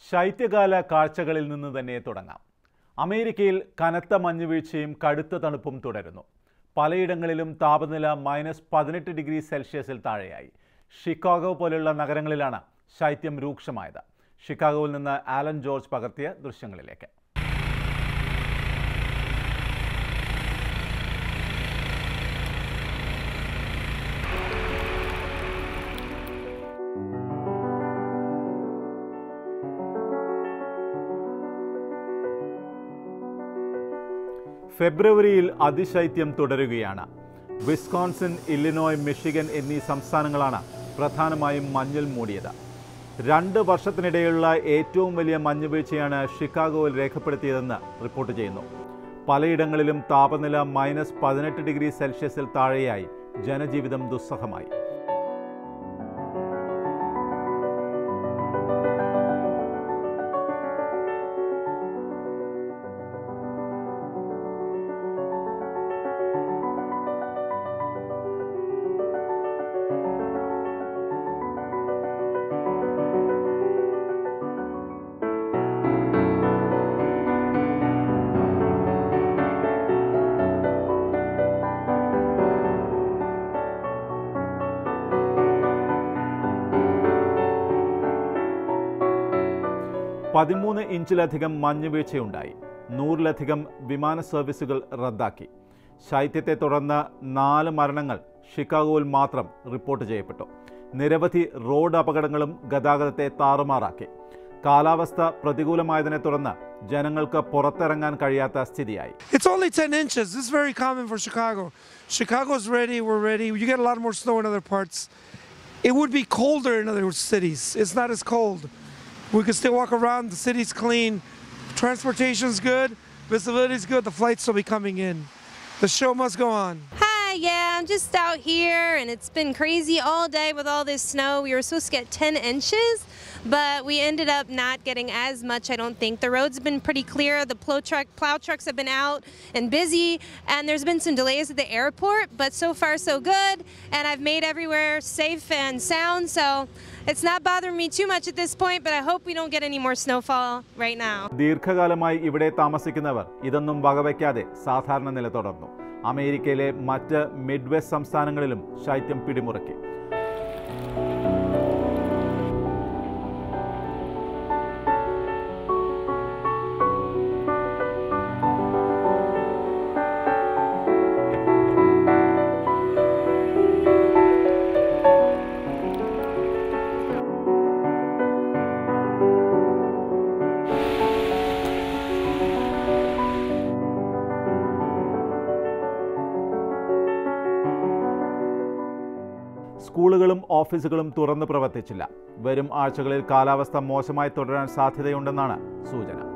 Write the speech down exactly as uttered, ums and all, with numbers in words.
ശൈത്യകാല കാഴ്ചകളിൽ നിന്ന് തന്നെ തുടങ്ങാം. അമേരിക്കയിൽ കനത്ത മഞ്ഞുവീഴ്ചയും കടുത്ത തണുപ്പും തുടരുന്നു. പലയിടങ്ങളിലും താപനില മൈനസ് പതിനെട്ട് ഡിഗ്രി സെൽഷ്യസിൽ താഴെയായി. ഷിക്കാഗോ പോലുള്ള നഗരങ്ങളിലാണ് ശൈത്യം രൂക്ഷമായത്. ഷിക്കാഗോയിൽ നിന്ന് ആലൻ ജോർജ് പകർത്തിയ ദൃശ്യങ്ങളിലേക്ക്. ഫെബ്രുവരിയിൽ അതിശൈത്യം തുടരുകയാണ്. വിസ്കോൺസിൻ, ഇല്ലിനോയ്, മിഷിഗൻ എന്നീ സംസ്ഥാനങ്ങളാണ് പ്രധാനമായും മഞ്ഞിൽ മൂടിയത്. രണ്ട് വർഷത്തിനിടെയുള്ള ഏറ്റവും വലിയ മഞ്ഞുവീഴ്ചയാണ് ഷിക്കാഗോയിൽ രേഖപ്പെടുത്തിയതെന്ന് റിപ്പോർട്ട് ചെയ്യുന്നു. പലയിടങ്ങളിലും താപനില മൈനസ് പതിനെട്ട് ഡിഗ്രി സെൽഷ്യസിൽ താഴെയായി. ജനജീവിതം ദുസ്സഹമായി. പതിമൂന്ന് ഇഞ്ചിലധികം മഞ്ഞുവീഴ്ചയുണ്ടായി. നൂറിലധികം വിമാന സർവീസുകൾ റദ്ദാക്കി. ശൈത്യത്തെ തുടർന്ന് നാല് മരണങ്ങൾ ഷിക്കാഗോയിൽ മാത്രം റിപ്പോർട്ട് ചെയ്യപ്പെട്ടു. നിരവധി റോഡ് അപകടങ്ങളും ഗതാഗതത്തെ താറുമാറാക്കി. കാലാവസ്ഥ പ്രതികൂലമായതിനെ തുടർന്ന് ജനങ്ങൾക്ക് പുറത്തിറങ്ങാൻ കഴിയാത്ത സ്ഥിതിയായി. It's only ten inches. This is very common for Chicago. Chicago's ready, we're ready. You get a lot more snow in other parts. It would be colder in other cities. It's not as cold. We can still walk around, the city's clean, transportation's good, visibility's good, the flights will be coming in. The show must go on. Hi, yeah, I'm just out here and it's been crazy all day with all this snow. We were supposed to get ten inches, but we ended up not getting as much, I don't think. The roads have been pretty clear, the plow, truck, plow trucks have been out and busy, and there's been some delays at the airport, but so far so good, and I've made everywhere safe and sound, so it's not bothering me too much at this point, but I hope we don't get any more snowfall right now. ദീർഘകാലമായി ഇവിടെ താമസിക്കുന്നവർ ഇതൊന്നും വകവയ്ക്കാതെ സാധാരണ നില തുടർന്നു. അമേരിക്കയിലെ മറ്റ് മിഡ് വെസ്റ്റ് സംസ്ഥാനങ്ങളിലും ശൈത്യം പിടിമുറുക്കി. സ്കൂളുകളും ഓഫീസുകളും തുറന്നു പ്രവർത്തിച്ചില്ല. വരും ആഴ്ചകളിൽ കാലാവസ്ഥ മോശമായി തുടരാൻ സാധ്യതയുണ്ടെന്നാണ് സൂചന.